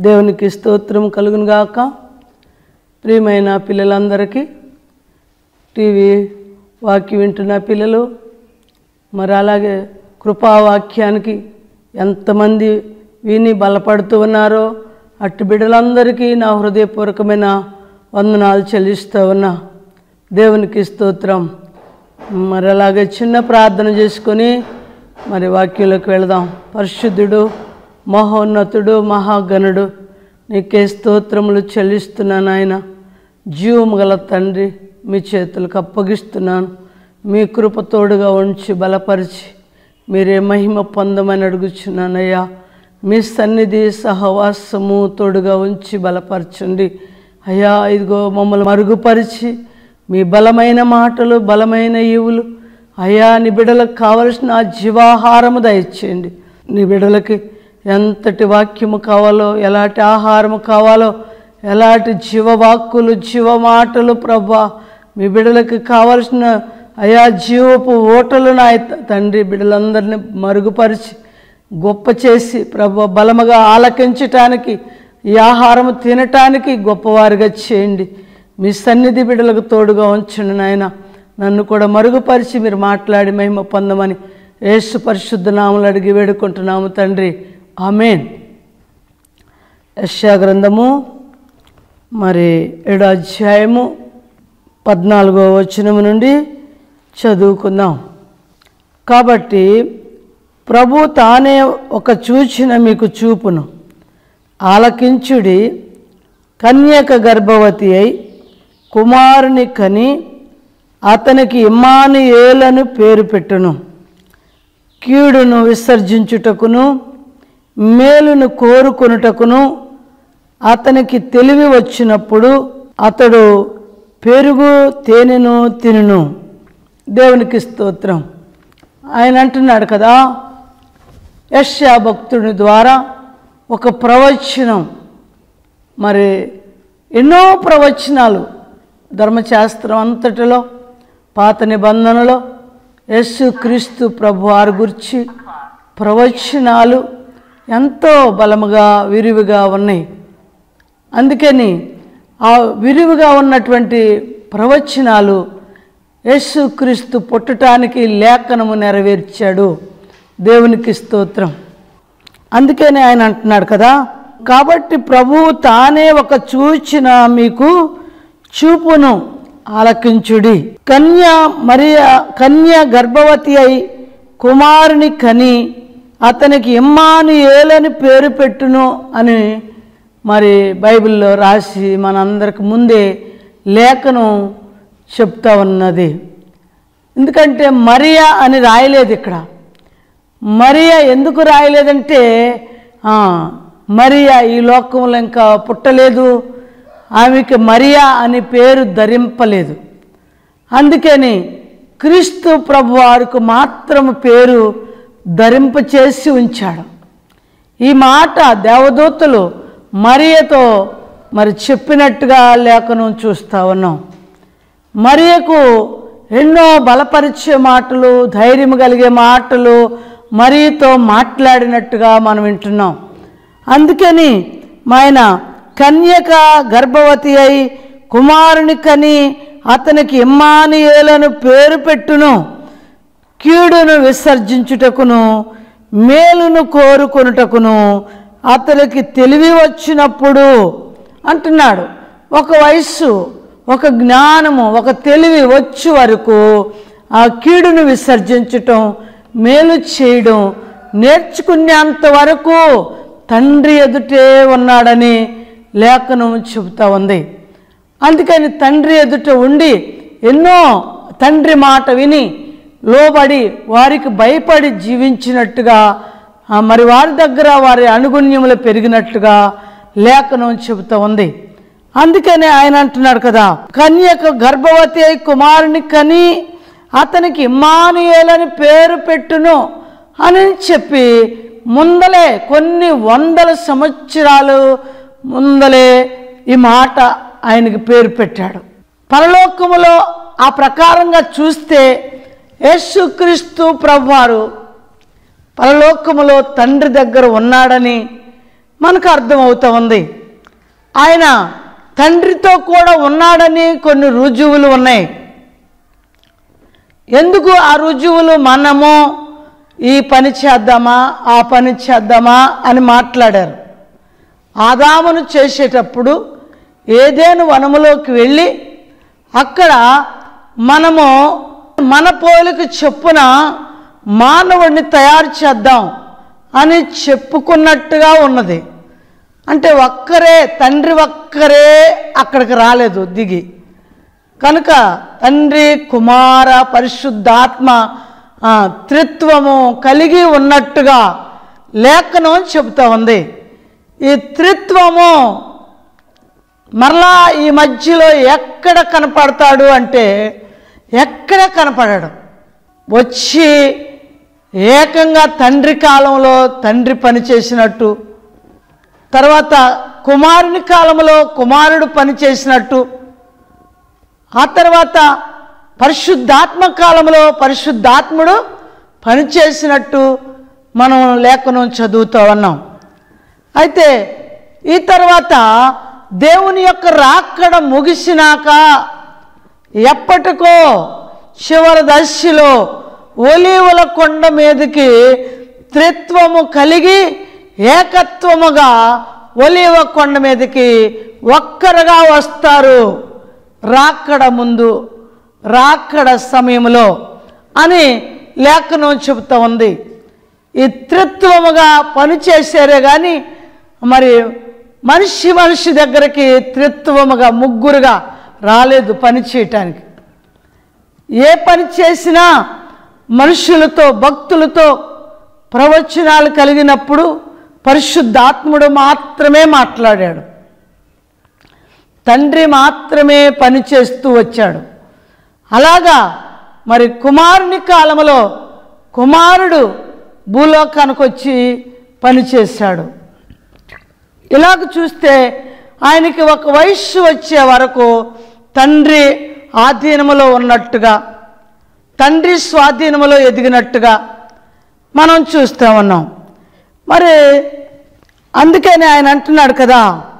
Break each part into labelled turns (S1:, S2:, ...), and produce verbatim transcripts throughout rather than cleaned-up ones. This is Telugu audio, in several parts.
S1: దేవునికి స్తోత్రం కలుగును గాక. ప్రియమైన పిల్లలందరికీ, టీవీ వాక్యం వింటున్న పిల్లలు, మరి అలాగే కృపావాక్యానికి ఎంతమంది విని బలపడుతూ ఉన్నారో అట్టి బిడ్డలందరికీ నా హృదయపూర్వకమైన వందనాలు చెల్లిస్తూ ఉన్నా. దేవునికి స్తోత్రం. మరి అలాగే చిన్న ప్రార్థన చేసుకొని మరి వాక్యంలోకి వెళదాం. పరిశుద్ధుడు, మహోన్నతుడు, మహాగణుడు, నీకే స్తోత్రములు చెల్లిస్తున్నాను. ఆయన జీవము గల తండ్రి, మీ చేతులకు అప్పగిస్తున్నాను. మీ కృప తోడుగా ఉంచి బలపరిచి మీరే మహిమ పొందమని అడుగుచున్నానయ్యా. మీ సన్నిధి సహవాసము తోడుగా ఉంచి బలపరచండి అయ్యా. ఇదిగో మమ్మల్ని మరుగుపరిచి మీ బలమైన మాటలు, బలమైన ఈవులు అయ్యా, నీ బిడ్డలకు కావలసిన ఆ జీవాహారము దయచేయండి. నీ బిడ్డలకి ఎంతటి వాక్యము కావాలో, ఎలాంటి ఆహారము కావాలో, ఎలాంటి జీవవాక్కులు, జీవమాటలు ప్రభా, మీ బిడ్డలకు కావలసిన అయా జీవపు ఓటలు నా తండ్రి బిడ్డలందరినీ మరుగుపరిచి గొప్ప చేసి ప్రభా బలముగా ఆలకించటానికి, ఈ ఆహారము తినటానికి గొప్పవారిగా చేయండి. మీ సన్నిధి బిడ్డలకు తోడుగా ఉంచండి నాయన. నన్ను కూడా మరుగుపరిచి మీరు మాట్లాడి మహిమ పొందమని యేసు పరిశుద్ధ నామములో అడిగి వేడుకుంటున్నాము తండ్రి, ఆమేన్. యెషయా గ్రంథము మరి ఏడో అధ్యాయము పద్నాలుగో వచనము నుండి చదువుకుందాం. కాబట్టి ప్రభు తానే ఒక సూచన మీకు చూపును, ఆలకించుడి. కన్యక గర్భవతి అయి కుమారుని కని అతనికి ఇమ్మానుయేలను పేరు పెట్టును. కీడును విసర్జించుటకును మేలును కోరుకొనుటకును అతనికి తెలివి వచ్చినప్పుడు అతడు పెరుగు తేనెను తినును. దేవునికి స్తోత్రం. ఆయన అంటున్నాడు కదా, యెషయా భక్తుని ద్వారా ఒక ప్రవచనం, మరి ఎన్నో ప్రవచనాలు ధర్మశాస్త్రం అంతటిలో, పాత నిబంధనలో యేసు క్రీస్తు ప్రభు వారి గురించి ప్రవచనాలు ఎంతో బలముగా విరివిగా ఉన్నాయి. అందుకని ఆ విరివిగా ఉన్నటువంటి ప్రవచనాలు యేసు క్రీస్తు పుట్టడానికి లేఖనము నెరవేర్చాడు. దేవునికి స్తోత్రం. అందుకని ఆయన అంటున్నాడు కదా, కాబట్టి ప్రభువు తానే ఒక సూచన మీకు చూపును, ఆలకించుడి. కన్య మరియా కన్య గర్భవతి అయి కుమారుని కని అతనికి ఇమ్మానుయేలని పేరు పెట్టును అని మరి బైబిల్లో రాసి మనందరికి ముందే లేఖనం చెప్తా ఉన్నది. ఎందుకంటే మరియా అని రాయలేదు ఇక్కడ. మరియా ఎందుకు రాయలేదంటే మరియా ఈ లోకంలో ఇంకా పుట్టలేదు, ఆమెకి మరియా అని పేరు ధరింపలేదు. అందుకని క్రీస్తు ప్రభు వారికి మాత్రం పేరు ధరింపచేసి ఉంచాడు. ఈ మాట దేవదూతలు మరియతో మరి చెప్పినట్టుగా లేఖనం చూస్తూ ఉన్నాం. మరియకు ఎన్నో బలపరిచే మాటలు, ధైర్యం కలిగే మాటలు మరియతో మాట్లాడినట్టుగా మనం వింటున్నాం. అందుకని ఆయన కన్యక గర్భవతి అయి కుమారుని కని అతనికి ఇమ్మానుయేలను పేరు పెట్టును. కీడును విసర్జించుటకును మేలును కోరుకొనుటకును అతనికి తెలివి వచ్చినప్పుడు అంటున్నాడు. ఒక వయస్సు, ఒక జ్ఞానము, ఒక తెలివి వచ్చే వరకు ఆ కీడును విసర్జించటం, మేలు చేయడం నేర్చుకునేంత వరకు తండ్రి ఎదుటే ఉన్నాడని లేఖనం చెబుతా ఉంది. అందుకని తండ్రి ఎదుట ఉండి ఎన్నో తండ్రి మాట విని లోబడి వారికి భయపడి జీవించినట్టుగా, మరి వారి దగ్గర వారి అనుగుణ్యములు పెరిగినట్టుగా లేఖనం చెబుతూ ఉంది. అందుకని ఆయన అంటున్నాడు కదా, కన్యక గర్భవతి అయి కుమారుని కని అతనికి ఇమ్మానుయేలని పేరు పెట్టును అని చెప్పి ముందలే కొన్ని వందల సంవత్సరాలు ముందలే ఈ మాట ఆయనకి పేరు పెట్టాడు. పరలోకములో ఆ ప్రకారంగా చూస్తే యేసుక్రీస్తు ప్రభువారు పరలోకములో తండ్రి దగ్గర ఉన్నాడని మనకు అర్థమవుతూ ఉంది. ఆయన తండ్రితో కూడా ఉన్నాడని కొన్ని రుజువులు ఉన్నాయి. ఎందుకు ఆ రుజువులు? మనము ఈ పని చేద్దామా, ఆ పని చేద్దామా అని మాట్లాడారు. ఆదామును చేసేటప్పుడు ఏదెను వనములోకి వెళ్ళి అక్కడ మనము మన పోలిక చొప్పున మానవుడిని తయారు చేద్దాం అని చెప్పుకున్నట్టుగా ఉన్నది. అంటే ఒక్కరే, తండ్రి ఒక్కరే అక్కడికి రాలేదు దిగి. కనుక తండ్రి, కుమార, పరిశుద్ధాత్మ త్రిత్వము కలిగి ఉన్నట్టుగా లేఖనం చెబుతూ ఉంది. ఈ త్రిత్వము మరలా ఈ మధ్యలో ఎక్కడ కనపడతాడు అంటే ఎక్కడ కనపడడు. వచ్చి ఏకంగా తండ్రి కాలంలో తండ్రి పని చేసినట్టు, తర్వాత కుమారుని కాలంలో కుమారుడు పని చేసినట్టు, ఆ తర్వాత పరిశుద్ధాత్మ కాలంలో పరిశుద్ధాత్ముడు పనిచేసినట్టు మనం లేఖనం చదువుతూ ఉన్నాం. అయితే ఈ తర్వాత దేవుని యొక్క రాకడ ముగిసినాక ఎప్పటికో చివరి దశలో ఒలీవల కొండ మీదకి త్రిత్వము కలిగి ఏకత్వముగా ఒలీవ కొండ మీదకి ఒక్కరుగా వస్తారు రాకడ ముందు, రాకడ సమయంలో అని లేఖనం చెబుతూ ఉంది. ఈ త్రిత్వముగా పనిచేసారే కానీ మరి మనిషి మనిషి దగ్గరికి త్రిత్వముగా ముగ్గురుగా రాలేదు పని చేయటానికి. ఏ పని చేసినా మనుషులతో, భక్తులతో ప్రవచనాలు కలిగినప్పుడు పరిశుద్ధాత్ముడు మాత్రమే మాట్లాడాడు. తండ్రి మాత్రమే పని చేస్తూ వచ్చాడు. అలాగా మరి కుమారుని కాలంలో కుమారుడు భూలోకానికి వచ్చి పనిచేశాడు. ఇలాగ చూస్తే ఆయనకి ఒక వయస్సు వచ్చే వరకు తండ్రి ఆధీనములో ఉన్నట్టుగా, తండ్రి స్వాధీనములో ఎదిగినట్టుగా మనం చూస్తూ ఉన్నాం. మరి అందుకని ఆయన అంటున్నాడు కదా,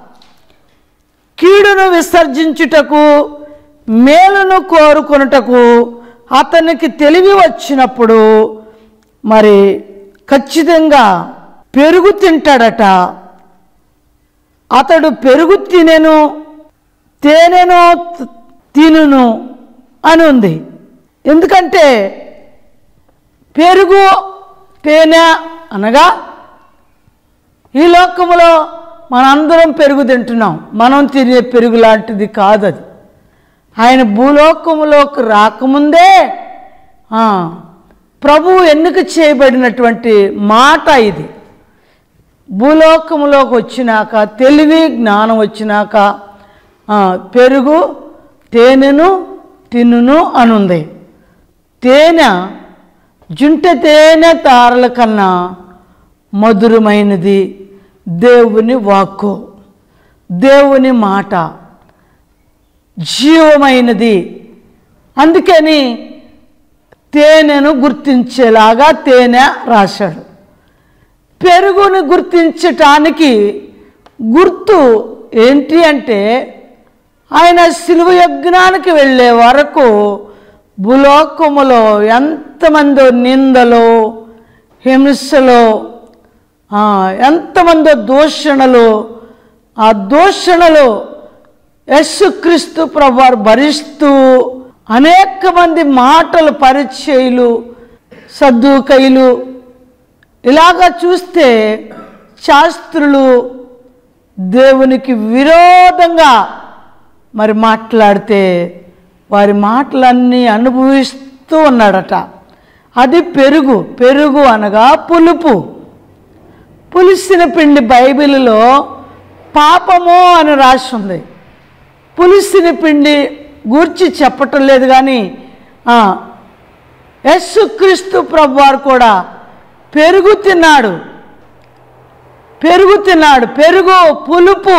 S1: కీడును విసర్జించుటకు మేలును కోరుకొనుటకు అతనికి తెలివి వచ్చినప్పుడు మరి ఖచ్చితంగా పెరుగు తింటాడట. అతడు పెరుగు తినెను, తేనెను తినును అని ఉంది. ఎందుకంటే పెరుగు, తేనె అనగా ఈ లోకములో మనందరం పెరుగు తింటున్నాం. మనం తినే పెరుగు లాంటిది కాదు అది. ఆయన భూలోకములోకి రాకముందే ప్రభువు ఎన్నిక చేయబడినటువంటి మాట ఇది. భూలోకములోకి వచ్చినాక, తెలివి జ్ఞానం వచ్చినాక పెరుగు తేనెను తినును అనుంది. తేనె జుంట తేనె తారల కన్నా మధురమైనది దేవుని వాక్కు, దేవుని మాట జీవమైనది. అందుకని తేనెను గుర్తించేలాగా తేనె రాశాడు. పెరుగుని గుర్తించటానికి గుర్తు ఏంటి అంటే ఆయన శిలువ యజ్ఞానికి వెళ్ళే వరకు భూలోకములో ఎంతమందో నిందలో, హింసలో, ఎంతమందో దూషణలు, ఆ దూషణలు యేసుక్రీస్తు ప్రభువారు భరిస్తూ అనేక మంది మాటలు, పరిచయులు, సద్దూకయులు, ఇలాగా చూస్తే శాస్త్రులు దేవునికి విరోధంగా మరి మాట్లాడితే వారి మాటలన్నీ అనుభవిస్తూ ఉన్నాడట. అది పెరుగు. పెరుగు అనగా పులుపు. పులిసిన పిండి బైబిల్లో పాపము అని రాసి ఉంది. పులిసిన పిండి గూర్చి చెప్పటం లేదు. కానీ యేసుక్రీస్తు ప్రభువారు కూడా పెరుగు తిన్నాడు. పెరుగు తిన్నాడు. పెరుగు పులుపు.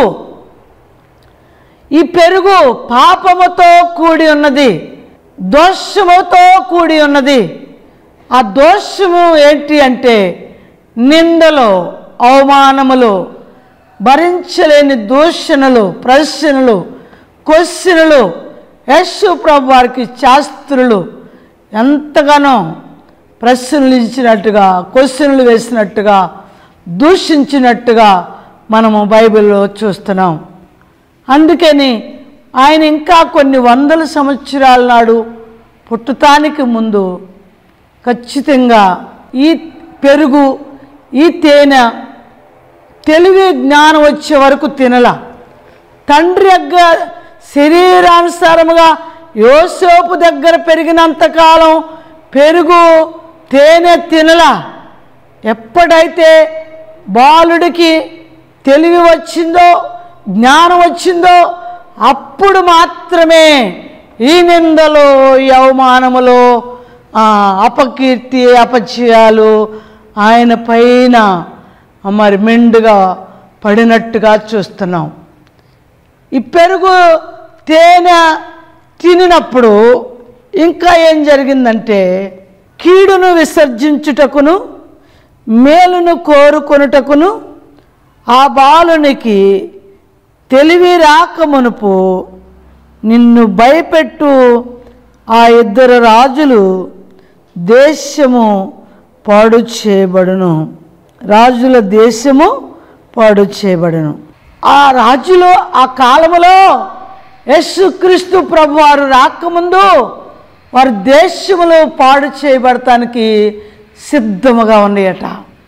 S1: ఈ పెరుగు పాపముతో కూడి ఉన్నది, దోషముతో కూడి ఉన్నది. ఆ దోషము ఏంటి అంటే నిందలు, అవమానములు, భరించలేని దూషణలు, ప్రశ్నలు, క్వశ్చన్లు యేసు ప్రభు వారికి శాస్త్రులు ఎంతగానో ప్రశ్నలు ఇచ్చినట్టుగా, క్వశ్చన్లు వేసినట్టుగా, దూషించినట్టుగా మనము బైబిల్లో చూస్తున్నాం. అందుకని ఆయన ఇంకా కొన్ని వందల సంవత్సరాల నాడు పుట్టటానికి ముందు ఖచ్చితంగా ఈ పెరుగు, ఈ తేనె, తెలివి జ్ఞానం వచ్చే వరకు తినల. తండ్రి యొక్క శరీరానుసారముగా యోసేపు దగ్గర పెరిగినంతకాలం పెరుగు, తేనె తినల. ఎప్పుడైతే బాలుడికి తెలివి వచ్చిందో, జ్ఞానం వచ్చిందో అప్పుడు మాత్రమే ఈ నిందలు, ఈ అవమానములు, అపకీర్తి, అపచయాలు ఆయన పైన మరి మెండుగా పడినట్టుగా చూస్తున్నాం. ఈ పెరుగు, తేనె తినినప్పుడు ఇంకా ఏం జరిగిందంటే, కీడును విసర్జించుటకును మేలును కోరుకొనుటకును ఆ బాలునికి తెలివి రాకమునుపు నిన్ను భయపెట్టు ఆ ఇద్దరు రాజులు దేశము పాడు చేయబడును. రాజుల దేశము పాడు చేయబడును. ఆ రాజులు ఆ కాలములో యేసుక్రీస్తు ప్రభు వారు రాకముందు వారి దేశములు పాడు చేయబడటానికి సిద్ధముగా ఉన్నాయట.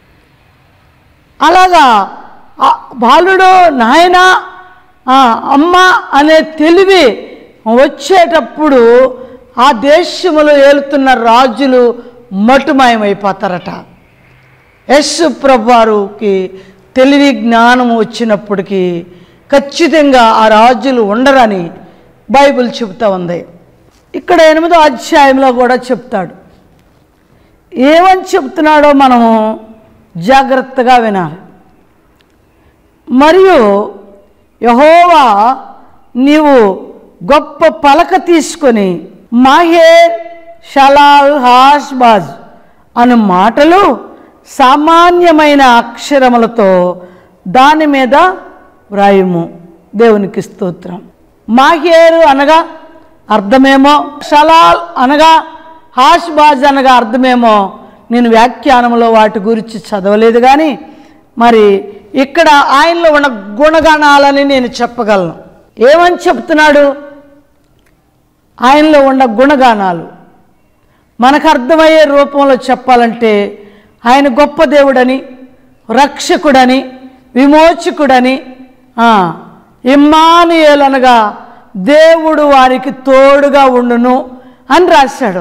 S1: అలాగా బాలుడు నాయన, అమ్మ అనే తెలివి వచ్చేటప్పుడు ఆ దేశములో ఏలుతున్న రాజులు మటుమాయమైపోతారట. యేసు ప్రభు వారికి తెలివి జ్ఞానం వచ్చినప్పటికీ ఖచ్చితంగా ఆ రాజులు ఉండరని బైబిల్ చెబుతూ ఉంది. ఇక్కడ ఎనిమిదో అధ్యాయంలో కూడా చెప్తాడు. ఏమని చెప్తున్నాడో మనము జాగ్రత్తగా వినాలి. మరియు యెహోవా నీవు గొప్ప పలక తీసుకొని మాహేర్ షలాల్ హాష్బాజ్ అను మాటలు సామాన్యమైన అక్షరములతో దాని మీద వ్రాయుము. దేవునికి స్తోత్రం. మాహేరు అనగా అర్థమేమో, షలాల్ అనగా హాష్బాజ్ అనగా అర్థమేమో నేను వ్యాఖ్యానంలో వాటి గురించి చదవలేదు. కానీ మరి ఇక్కడ ఆయనలో ఉన్న గుణగణాలని నేను చెప్పగలను. ఏమని చెప్తున్నాడు? ఆయనలో ఉన్న గుణగానాలు మనకు అర్థమయ్యే రూపంలో చెప్పాలంటే ఆయన గొప్ప దేవుడని, రక్షకుడని, విమోచకుడని, ఇమ్మానుయేలు అనగా దేవుడు వారికి తోడుగా ఉండును అని రాశాడు.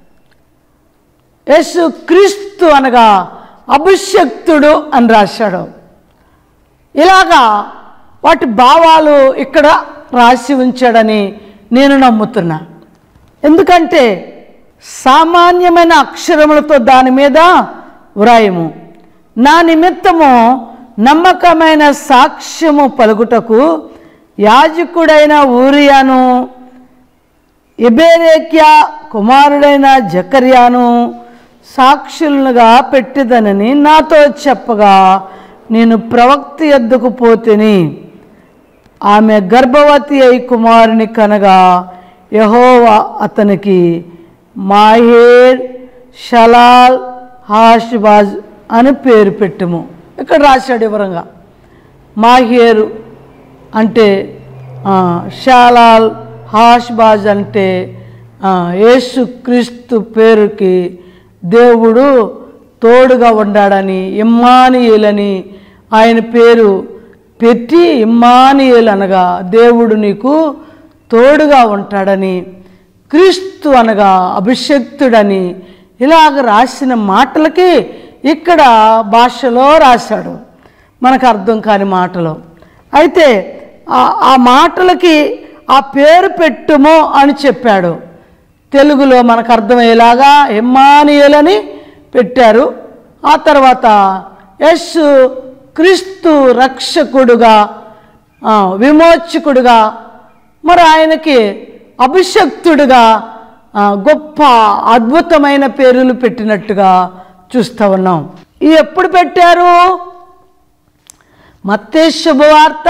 S1: యేసు క్రీస్తు అనగా అభిషక్తుడు అని రాశాడు. ఇలాగా వాటి భావాలు ఇక్కడ రాసి ఉంచాడని నేను నమ్ముతున్నా. ఎందుకంటే సామాన్యమైన అక్షరములతో దాని మీద వ్రాయము. నా నిమిత్తము నమ్మకమైన సాక్ష్యము పలుకుటకు యాజకుడైన ఊరియాను, ఎబెరెక్యా కుమారుడైన జకర్యాను సాక్షులుగా పెట్టిదనని నాతో చెప్పగా నేను ప్రవక్త యొద్దకు పోతిని. ఆమె గర్భవతి అయి కుమారుని కనగా యెహోవా అతనికి మాహేర్ షలాల్ హాష్బాజ్ అని పేరు పెట్టుము. ఇక్కడ రాశాడు వివరంగా. మాహేరు అంటే షలాల్ హాష్బాజ్ అంటే యేసు క్రీస్తు పేరుకి దేవుడు తోడుగా ఉండాడని, ఇమ్మానుయేలని ఆయన పేరు పెట్టి, ఇమ్మానుయేలు అనగా దేవుడు నీకు తోడుగా ఉంటాడని, క్రీస్తు అనగా అభిషక్తుడని ఇలాగ రాసిన మాటలకి ఇక్కడ భాషలో రాశాడు, మనకు అర్థం కాని మాటలు. అయితే ఆ మాటలకి ఆ పేరు పెట్టుము అని చెప్పాడు. తెలుగులో మనకు అర్థమయ్యేలాగా ఇమ్మానుయేలని పెట్టారు. ఆ తర్వాత యేసు క్రీస్తు రక్షకుడుగా, విమోచకుడుగా, మరి ఆయనకి అభిషక్తుడుగా గొప్ప అద్భుతమైన పేర్లు పెట్టినట్టుగా చూస్తూ ఉన్నాం. ఇవి ఎప్పుడు పెట్టారు? మత్తయి శుభవార్త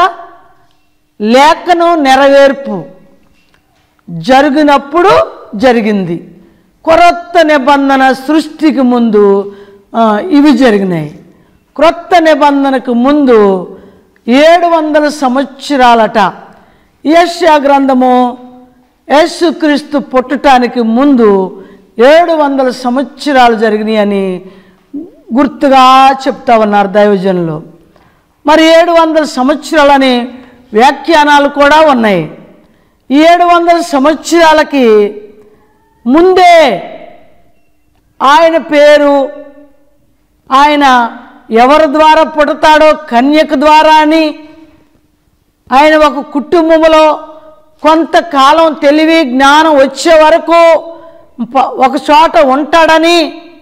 S1: లేఖనం నెరవేర్పు జరిగినప్పుడు జరిగింది. క్రొత్త నిబంధన సృష్టికి ముందు ఇవి జరిగినాయి. క్రొత్త నిబంధనకు ముందు ఏడు వందల సంవత్సరాలట. యెషయా గ్రంథము యేసుక్రీస్తు పుట్టడానికి ముందు ఏడు వందల సంవత్సరాలు జరిగినాయి అని గుర్తుగా చెప్తా ఉన్నారు దైవజనులు. మరి ఏడు వందల సంవత్సరాలని వ్యాఖ్యానాలు కూడా ఉన్నాయి. ఈ ఏడు వందల సంవత్సరాలకి ముందే ఆయన పేరు, ఆయన ఎవరి ద్వారా పుడతాడో కన్యక ద్వారా అని, ఆయన ఒక కుటుంబంలో కొంతకాలం తెలివి జ్ఞానం వచ్చే వరకు ఒక చోట ఉంటాడని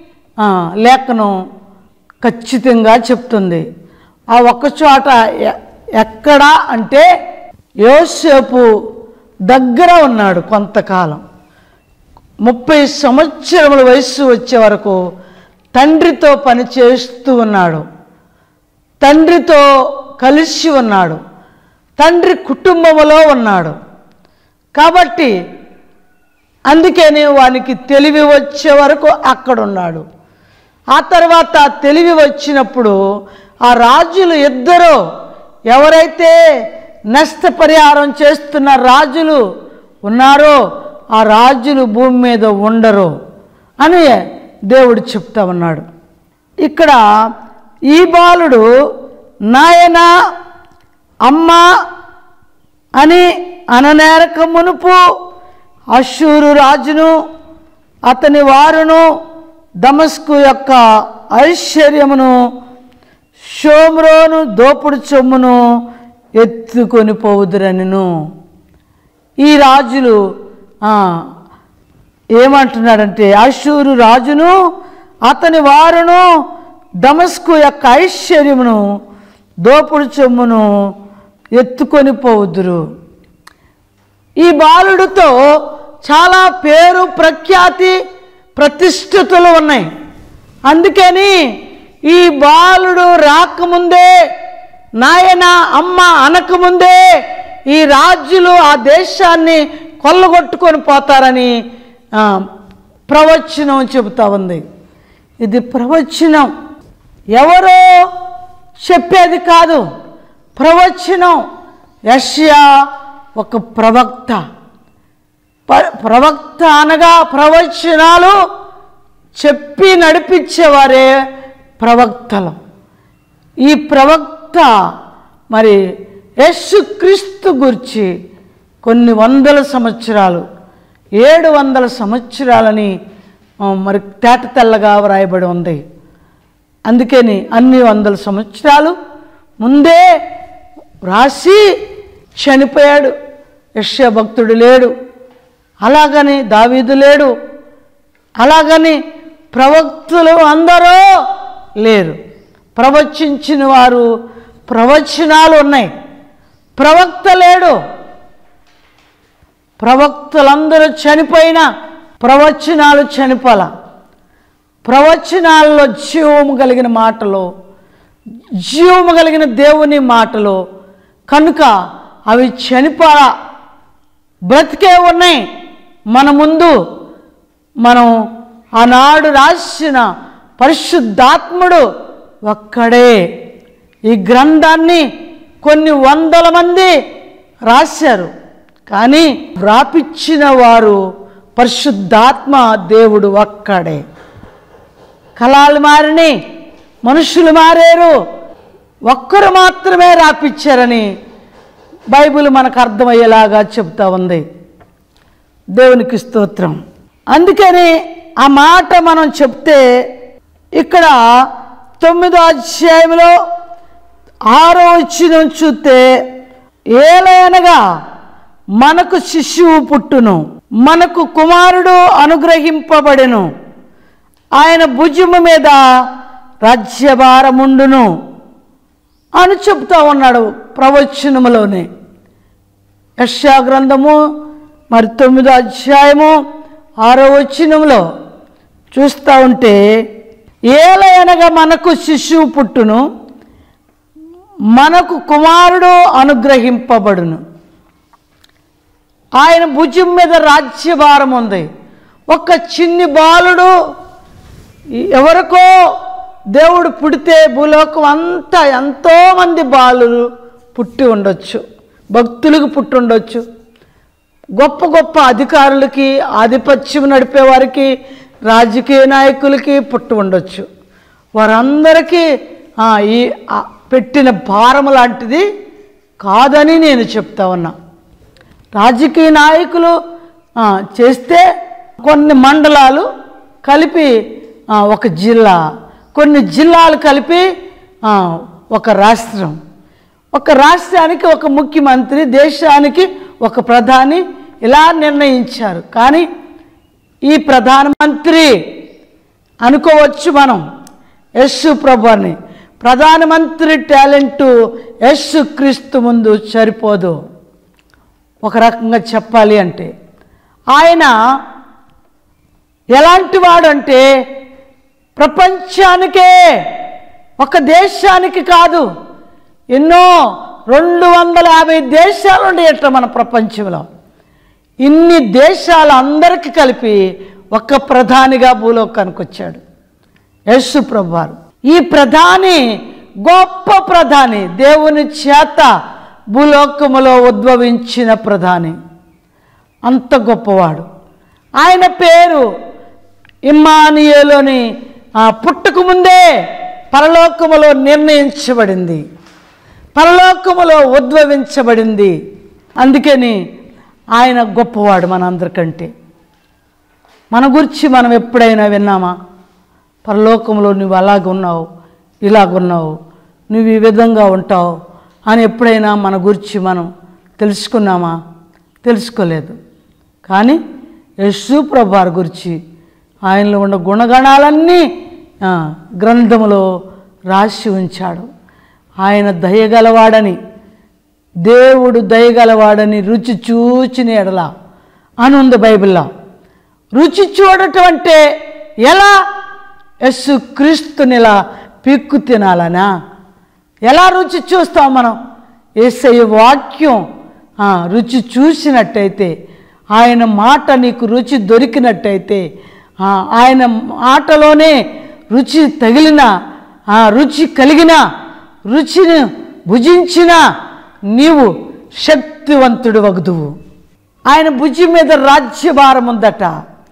S1: లేఖనం ఖచ్చితంగా చెప్తుంది. ఆ ఒక్క చోట ఎక్కడ అంటే యోసేపు దగ్గర ఉన్నాడు. కొంతకాలం ముప్పై సంవత్సరముల వయస్సు వచ్చే వరకు తండ్రితో పని చేస్తూ ఉన్నాడు, తండ్రితో కలిసి ఉన్నాడు, తండ్రి కుటుంబంలో ఉన్నాడు. కాబట్టి అందుకని వానికి తెలివి వచ్చే వరకు అక్కడ ఉన్నాడు. ఆ తర్వాత తెలివి వచ్చినప్పుడు ఆ రాజులు ఇద్దరు ఎవరైతే నష్టపరిహారం చేస్తున్న రాజులు ఉన్నారో ఆ రాజులు భూమి మీద ఉండరు అని దేవుడు చెప్తా ఉన్నాడు. ఇక్కడ ఈ బాలుడు నాయన అమ్మ అని అననేరక మునుపు అష్షూరు రాజును అతని వారును దమస్కు యొక్క ఐశ్వర్యమును షోమ్రోను దోపుడు సొమ్మును ఎత్తుకొని పోవుదురనిను. ఈ రాజులు ఏమంటున్నాడంటే అష్షూరు రాజును అతని వారును దమస్కు యొక్క ఐశ్వర్యమును దోపుడు సొమ్మును ఎత్తుకొని పోవుదురు. ఈ బాలుడితో చాలా పేరు ప్రఖ్యాతి ప్రతిష్ఠితులు ఉన్నాయి. అందుకని ఈ బాలుడు రాకముందే నాయన అమ్మ అనకముందే ఈ రాజులు ఆ దేశాన్ని కొల్లగొట్టుకొని పోతారని ప్రవచనం చెబుతా ఉంది. ఇది ప్రవచనం, ఎవరో చెప్పేది కాదు, ప్రవచనం. యెషయా ఒక ప్రవక్త. ప్రవక్త అనగా ప్రవచనాలు చెప్పి నడిపించేవారే ప్రవక్తలు. ఈ ప్రవక్త మరి యేసుక్రీస్తు గురించి కొన్ని వందల సంవత్సరాలు ఏడు వందల సంవత్సరాలని మరి తేట తెల్లగా వ్రాయబడి ఉంది. అందుకని అన్ని వందల సంవత్సరాలు ముందే రాసి చనిపోయాడు. యెషయా భక్తుడు లేడు, అలాగని దావీదు లేడు, అలాగని ప్రవక్తులు అందరూ లేరు. ప్రవచించిన వారు ప్రవచనాలు ఉన్నాయి, ప్రవక్త లేడు. ప్రవక్తలందరూ చనిపోయినా ప్రవచనాలు చనిపోల. ప్రవచనాల్లో జీవము కలిగిన మాటలు, జీవము కలిగిన దేవుని మాటలు కనుక అవి చనిపోలా, బ్రతికే ఉన్నాయి మన ముందు. మనం ఆనాడు రాసిన పరిశుద్ధాత్ముడు ఒక్కడే. ఈ గ్రంథాన్ని కొన్ని వందల మంది రాశారు, కానీ వ్రాపించిన వారు పరిశుద్ధాత్మ దేవుడు ఒక్కడే. కళలు మారిని, మనుషులు మారారు, ఒక్కరు మాత్రమే రాపించారని బైబిల్ మనకు అర్థమయ్యేలాగా చెప్తా ఉంది. దేవునికి స్తోత్రం. అందుకని ఆ మాట మనం చెప్తే ఇక్కడ తొమ్మిదో అధ్యాయంలో ఆరో వచనం చూస్తే ఏలయనగా మనకు శిశువు పుట్టును, మనకు కుమారుడు అనుగ్రహింపబడెను, ఆయన భుజము మీద రాజ్యభారముండును అని చెప్తా ఉన్నాడు ప్రవచనములోనే. యెషయా గ్రంథము మరి తొమ్మిదో అధ్యాయము ఆరో వచనంలో చూస్తూ ఉంటే ఏలయనగా మనకు శిశువు పుట్టును, మనకు కుమారుడు అనుగ్రహింపబడును. ఆయన భుజం మీద రాజ్యభారం ఉంది. ఒక చిన్ని బాలుడు, ఎవరికో దేవుడు పుడితే భూలోకం అంతా ఎంతోమంది బాలులు పుట్టి ఉండొచ్చు, భక్తులకు పుట్టి ఉండొచ్చు, గొప్ప గొప్ప అధికారులకి, ఆధిపత్యం నడిపేవారికి, రాజకీయ నాయకులకి పుట్టి ఉండొచ్చు. వారందరికీ ఈ పెట్టిన భారం లాంటిది కాదని నేను చెప్తా ఉన్నా. రాజకీయ నాయకులు చేస్తే కొన్ని మండలాలు కలిపి ఒక జిల్లా, కొన్ని జిల్లాలు కలిపి ఒక రాష్ట్రం, ఒక రాష్ట్రానికి ఒక ముఖ్యమంత్రి, దేశానికి ఒక ప్రధాని, ఇలా నిర్ణయించారు. కానీ ఈ ప్రధానమంత్రి అనుకోవచ్చు మనం యేసు ప్రభువుని, ప్రధానమంత్రి టాలెంటు యేసు క్రీస్తు ముందు సరిపోదు. ఒక రకంగా చెప్పాలి అంటే ఆయన ఎలాంటి వాడు అంటే ప్రపంచానికే, ఒక దేశానికి కాదు, ఎన్నో రెండు వందల యాభై దేశాలు ఉండేట మన ప్రపంచంలో. ఇన్ని దేశాలు అందరికీ కలిపి ఒక ప్రధానిగా భూలోకానికి వచ్చాడు యేసు ప్రభువారు. ఈ ప్రధాని గొప్ప ప్రధాని, దేవుని చేత భూలోకములో ఉద్భవించిన ప్రధాని, అంత గొప్పవాడు. ఆయన పేరు ఇమ్మానుయేలుని పుట్టక ముందే పరలోకములో నిర్ణయించబడింది, పరలోకములో ఉద్భవించబడింది. అందుకని ఆయన గొప్పవాడు మనందరికంటే. మన గురించి మనం ఎప్పుడైనా విన్నామా? పరలోకంలో నువ్వు అలాగున్నావు, ఇలాగున్నావు, నువ్వు ఈ విధంగా ఉంటావు అని ఎప్పుడైనా మన గురించి మనం తెలుసుకున్నామా? తెలుసుకోలేదు. కానీ యేసు ప్రభువారి గురించి, ఆయనలో ఉన్న గుణగణాలన్నీ గ్రంథములో రాసి ఉంచాడు. ఆయన దయగలవాడని, దేవుడు దయగలవాడని రుచి చూచిన ఎడల అని ఉంది బైబిల్లో. రుచి చూడటం అంటే ఎలా? యేసు క్రీస్తుని ఇలా పిక్కు తినాలనా? ఎలా రుచి చూస్తాం మనం? యేసయ్య వాక్యం రుచి చూసినట్టయితే, ఆయన మాట నీకు రుచి దొరికినట్టయితే, ఆయన మాటలోనే రుచి తగిలిన, రుచి కలిగిన, రుచిని భుజించిన నీవు శక్తివంతుడు వగుదువు. ఆయన భుజం మీద రాజ్యభారం ఉందట.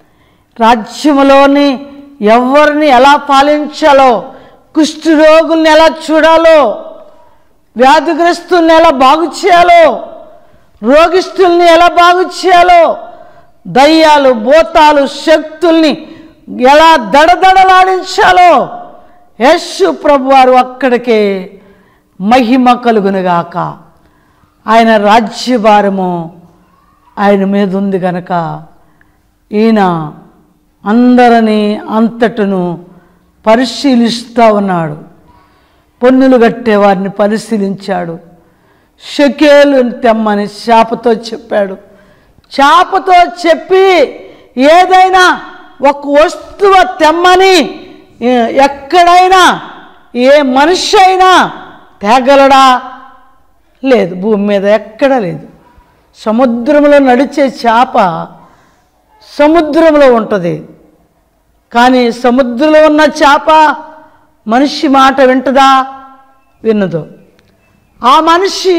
S1: రాజ్యములోని ఎవరిని ఎలా పాలించాలో, కుష్ఠరోగుల్ని ఎలా చూడాలో, వ్యాధిగ్రస్తుల్ని ఎలా బాగు చేయాలో, రోగిష్ఠుల్ని ఎలా బాగు చేయాలో, దయ్యాలు, భూతాలు, శక్తుల్ని ఎలా దడదడలాడించాలో యేసు ప్రభువారు అక్కడికే మహిమ కలుగునుగాక. ఆయన రాజ్యభారము ఆయన మీద ఉంది కనుక ఈయన అందరినీ అంతటను పరిశీలిస్తూ ఉన్నాడు. పన్నులు కట్టేవారిని పరిశీలించాడు. షెకేలు తెమ్మని చాపతో చెప్పాడు. చాపతో చెప్పి ఏదైనా ఒక వస్తువు తెమ్మని ఎక్కడైనా ఏ మనిషి అయినా తేగలడా? లేదు, భూమి మీద ఎక్కడా లేదు. సముద్రంలో నడిచే చేప సముద్రంలో ఉంటుంది, కానీ సముద్రంలో ఉన్న చేప మనిషి మాట వింటదా? వినదు. ఆ మనిషి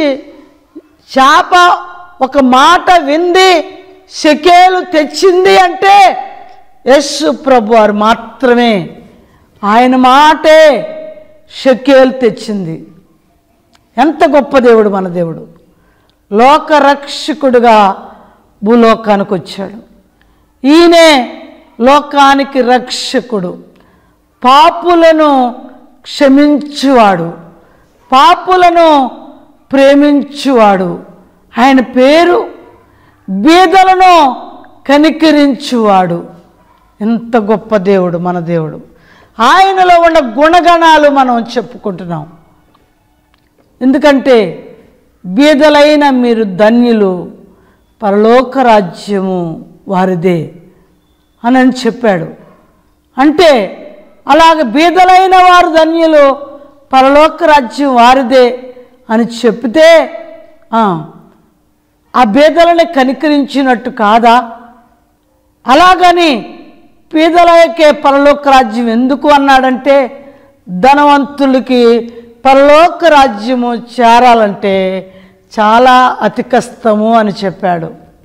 S1: చేప ఒక మాట వింది, షెకేలు తెచ్చింది అంటే యేసు ప్రభువారు మాత్రమే. ఆయన మాటే షెకేలు తెచ్చింది. ఎంత గొప్ప దేవుడు మన దేవుడు! లోకరక్షకుడుగా భూలోకానికి వచ్చాడు. ఈయనే లోకానికి రక్షకుడు, పాపులను క్షమించువాడు, పాపులను ప్రేమించువాడు. ఆయన పేరు బీదలను కనికరించువాడు. ఎంత గొప్ప దేవుడు మన దేవుడు! ఆయనలో ఉన్న గుణగణాలు మనం చెప్పుకుంటున్నాం. ఎందుకంటే బీదలైన మీరు ధన్యులు, పరలోక రాజ్యము వారిదే అని చెప్పాడు. అంటే అలాగ బీదలైన వారు ధన్యులు, పరలోక రాజ్యం వారిదే అని చెప్తే ఆ బీదలని కనికరించినట్టు కాదా? అలాగని పేదలకే పరలోక రాజ్యం ఎందుకు అన్నాడంటే, ధనవంతులకి పరలోక రాజ్యము చేరాలంటే చాలా అతి కష్టము అని చెప్పాడు.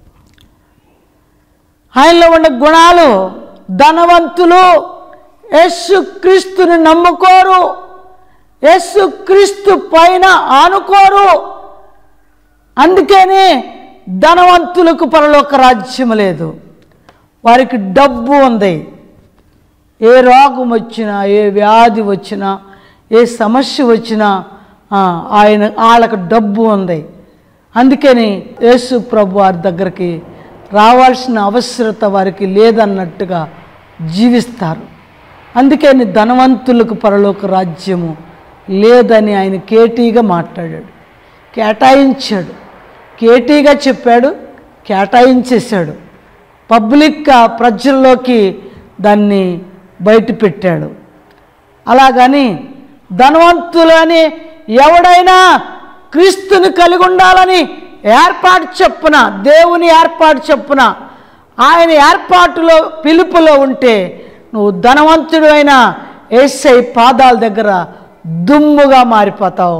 S1: ఆయనలో ఉన్న గుణాలు, ధనవంతులు యేసుక్రీస్తుని నమ్ముకోరు, యేసుక్రీస్తు పైన ఆనుకోరు. అందుకనే ధనవంతులకు పరలోక రాజ్యం లేదు. వారికి డబ్బు ఉంది. ఏ రోగం వచ్చినా, ఏ వ్యాధి వచ్చినా, ఏ సమస్య వచ్చినా ఆయన వాళ్ళకు డబ్బు ఉంది. అందుకని యేసు ప్రభు వారి దగ్గరికి రావాల్సిన అవసరత వారికి లేదన్నట్టుగా జీవిస్తారు. అందుకని ధనవంతులకు పరలోక రాజ్యము లేదని ఆయన కేటీగా మాట్లాడాడు, కేటాయించాడు. కేటీగా చెప్పాడు, కేటాయించేశాడు. పబ్లిక్గా ప్రజల్లోకి దాన్ని బయట పెట్టాడు. అలాగని ధనవంతులని ఎవడైనా క్రీస్తుని కలిగి ఉండాలని ఏర్పాటు చెప్పున, దేవుని ఏర్పాటు చెప్పున, ఆయన ఏర్పాటులో పిలుపులో ఉంటే నువ్వు ధనవంతుడు అయిన యేసయ్య పాదాల దగ్గర దుమ్ముగా మారిపోతావు.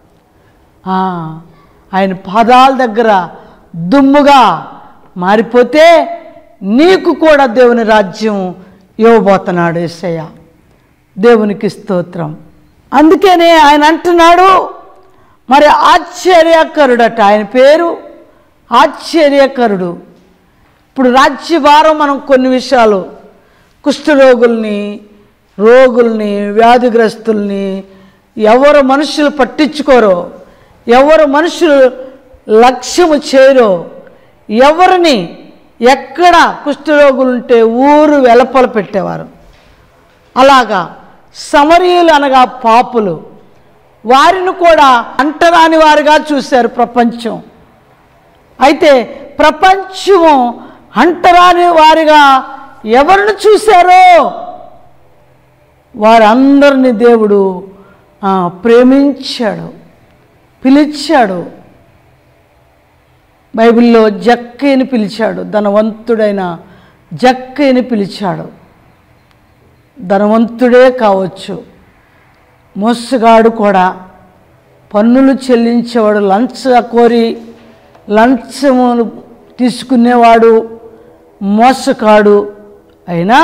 S1: ఆయన పాదాల దగ్గర దుమ్ముగా మారిపోతే నీకు కూడా దేవుని రాజ్యం ఇవ్వబోతున్నాడు యేసయ్య. దేవునికి స్తోత్రం. అందుకనే ఆయన అంటున్నాడు, మరి ఆశ్చర్యకరుడట ఆయన పేరు, ఆశ్చర్యకరుడు. ఇప్పుడు రాజ్యభారం మనం కొన్ని విషయాలు, కుష్ఠరోగుల్ని, రోగుల్ని, వ్యాధిగ్రస్తుల్ని ఎవరు మనుషులు పట్టించుకోరో, ఎవరు మనుషులు లక్ష్యము చేయరో, ఎవరిని ఎక్కడ కుష్ఠరోగులుంటే ఊరు వెలపల పెట్టేవారు. అలాగా సమరీయులు అనగా పాపులు, వారిని కూడా అంటరాని వారిగా చూశారు ప్రపంచం. అయితే ప్రపంచము అంటరాని వారిగా ఎవరిని చూశారో వారందరినీ దేవుడు ప్రేమించాడు, పిలిచాడు. బైబిల్లో జక్కయ్యని పిలిచాడు, ధనవంతుడైన జక్కయ్యని పిలిచాడు. ధనవంతుడే కావచ్చు, మోసగాడు కూడా, పన్నులు చెల్లించేవాడు, లంచ కోరి లంచము తీసుకునేవాడు, మోసగాడు అయినా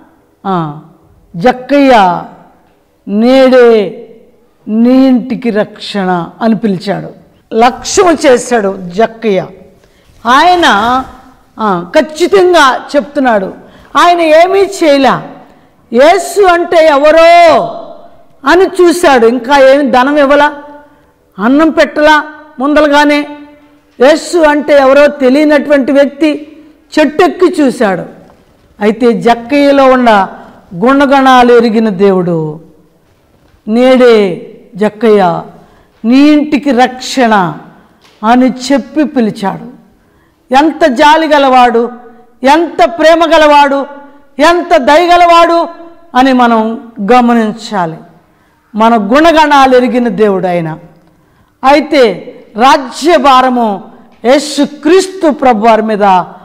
S1: జక్కయ్య నేడే నీ ఇంటికి రక్షణ అని పిలిచాడు. లక్ష్యము చేశాడు జక్కయ్య. ఆయన ఖచ్చితంగా చెప్తున్నాడు, ఆయన ఏమీ చేయలే. యేసు అంటే ఎవరో అని చూశాడు. ఇంకా ఏమి ధనం ఇవ్వలా, అన్నం పెట్టలా. ముందలుగానే యేసు అంటే ఎవరో తెలియనటువంటి వ్యక్తి చెట్టెక్కి చూశాడు. అయితే జక్కయ్యలో ఉన్న గుణగణాలు ఎరిగిన దేవుడు నేడే జక్కయ్య నీ ఇంటికి రక్షణ అని చెప్పి పిలిచాడు. ఎంత జాలి గలవాడు, ఎంత ప్రేమ గలవాడు, ఎంత దయగలవాడు అని మనం గమనించాలి. మన గుణగణాలు ఎరిగిన దేవుడు ఆయన. అయితే రాజ్యభారము యేసుక్రీస్తు ప్రభు వారి మీద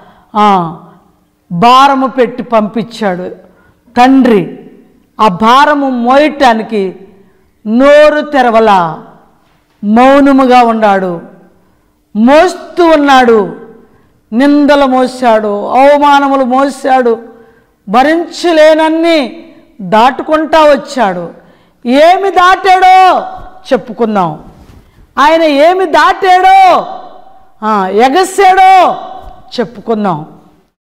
S1: భారము పెట్టి పంపించాడు తండ్రి. ఆ భారము మోయటానికి నోరు తెరవల, మౌనముగా ఉన్నాడు, మోస్తూ ఉన్నాడు. నిందలు మోసాడు, అవమానములు మోసాడు, భరించలేనన్ని దాటుకుంటా వచ్చాడు. ఏమి దాటాడో చెప్పుకుందాం. ఆయన ఏమి దాటాడో ఎగసాడో చెప్పుకుందాం.